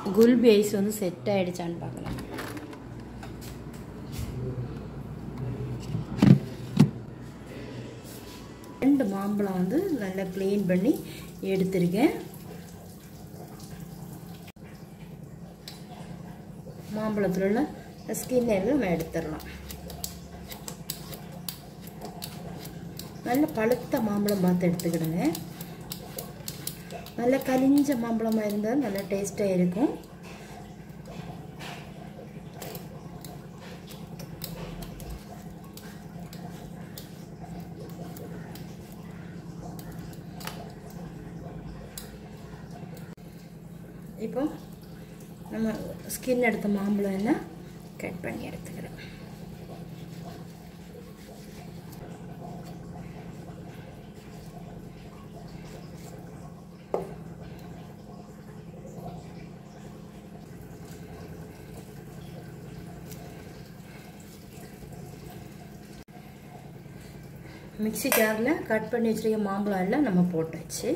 Kulfi ice வந்து set ஆகிடுச்சான்னு பார்க்கலாம். ரெண்டு மாம்பழம் வந்து நல்லா க்ளீன் பண்ணி எடுத்துருக்கேன். மாம்பழத்தில் உள்ள ஸ்கின் எல்லாம் நம்ம எடுத்துடலாம். நல்ல பழுத்த மாம்பழம் பார்த்து எடுத்துக்கிடுங்க. நல்ல கலிஞ்ச மாம்பழமாக இருந்தால் நல்லா டேஸ்ட்டாக இருக்கும். இப்போ நம்ம ஸ்கின் எடுத்த மாம்பழம் எல்லாம் கட் பண்ணி எடுத்துக்கிறோம். மிக்ஸி ஜாரில் கட் பண்ணி வச்சிருக்க மாம்பழம் எல்லாம் நம்ம போட்டாச்சு.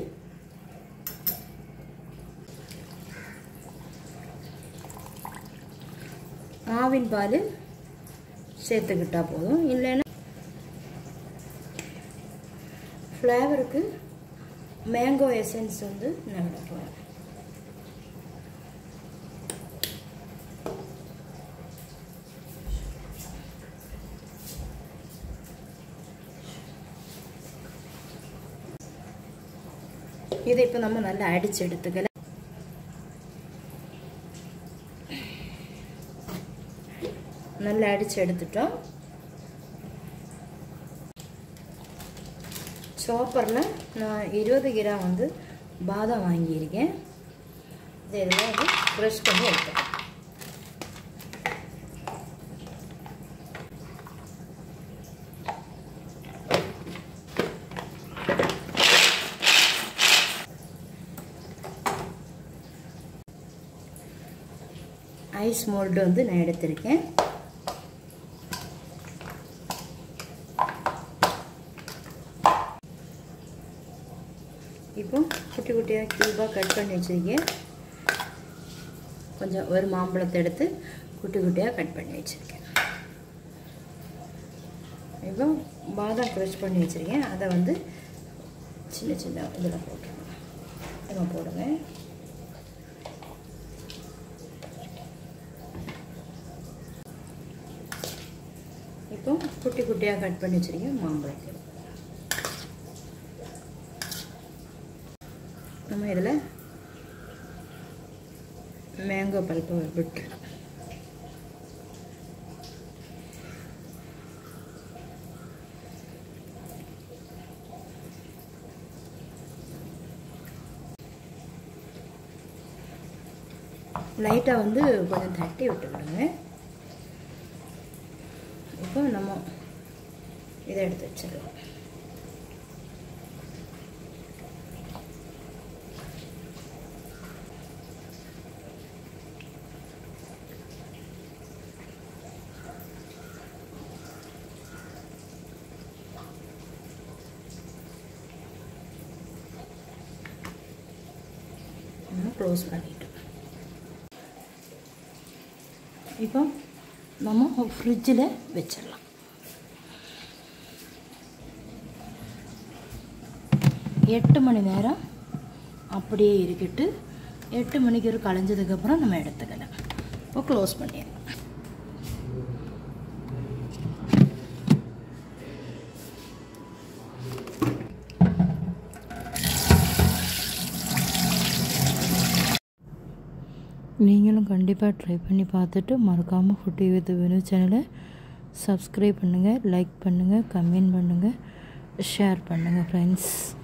ஆவின் பால் சேர்த்துக்கிட்டா போதும். இல்லைன்னா ஃப்ளேவருக்கு மேங்கோ எசன்ஸ் வந்து நான் விட போகிறேன். இதை இப்போ நம்ம நல்லா அடிச்சு எடுத்துக்கலாம். நல்லா அடிச்சு எடுத்துட்டோம். சாப்பரில் நான் 20 கிராம் வந்து பாதாம் வாங்கியிருக்கேன். இதெல்லாம் வந்து க்ரஷ் பண்ணி எடுத்துக்கலாம். ஐஸ் மோல்டு வந்து நான் எடுத்திருக்கேன். இப்போ குட்டி குட்டியாக கியூபாக கட் பண்ணி வச்சுருக்கேன். கொஞ்சம் ஒரு மாம்பழத்தை எடுத்து குட்டி குட்டியாக கட் பண்ணி வச்சுருக்கேன். இப்போ பாதாம் க்ரஷ் பண்ணி வச்சுருக்கேன். அதை வந்து சின்ன சின்ன இதில் போட்டுருங்க. நம்ம போடுங்க. இப்போ குட்டி குட்டியாக கட் பண்ணி வச்சுருக்கேன் மாம்பழத்தை நம்ம இதில் மேங்கோ பல்ப்பை விட்டுருலாம். லைட்டாக வந்து கொஞ்சம் தட்டி விட்டுக்கிடுங்க. இப்போ நம்ம இதை எடுத்து வச்சிடலாம். க்ளோஸ் பண்ணிட்டோம். இப்போ நம்ம ஃப்ரிட்ஜில் வச்சிடலாம். எட்டு மணி நேரம் அப்படியே இருக்கிட்டு 8 மணிக்கு ஒரு களைஞ்சதுக்கப்புறம் நம்ம எடுத்துக்கலாம். இப்போ க்ளோஸ் பண்ணிடலாம். நீங்களும் கண்டிப்பாக ட்ரை பண்ணி பார்த்துட்டு மறக்காமல் ஃபுட்டி வித் வினு சேனலை சப்ஸ்கிரைப் பண்ணுங்கள், லைக் பண்ணுங்கள், கமெண்ட் பண்ணுங்கள், ஷேர் பண்ணுங்கள் ஃப்ரெண்ட்ஸ்.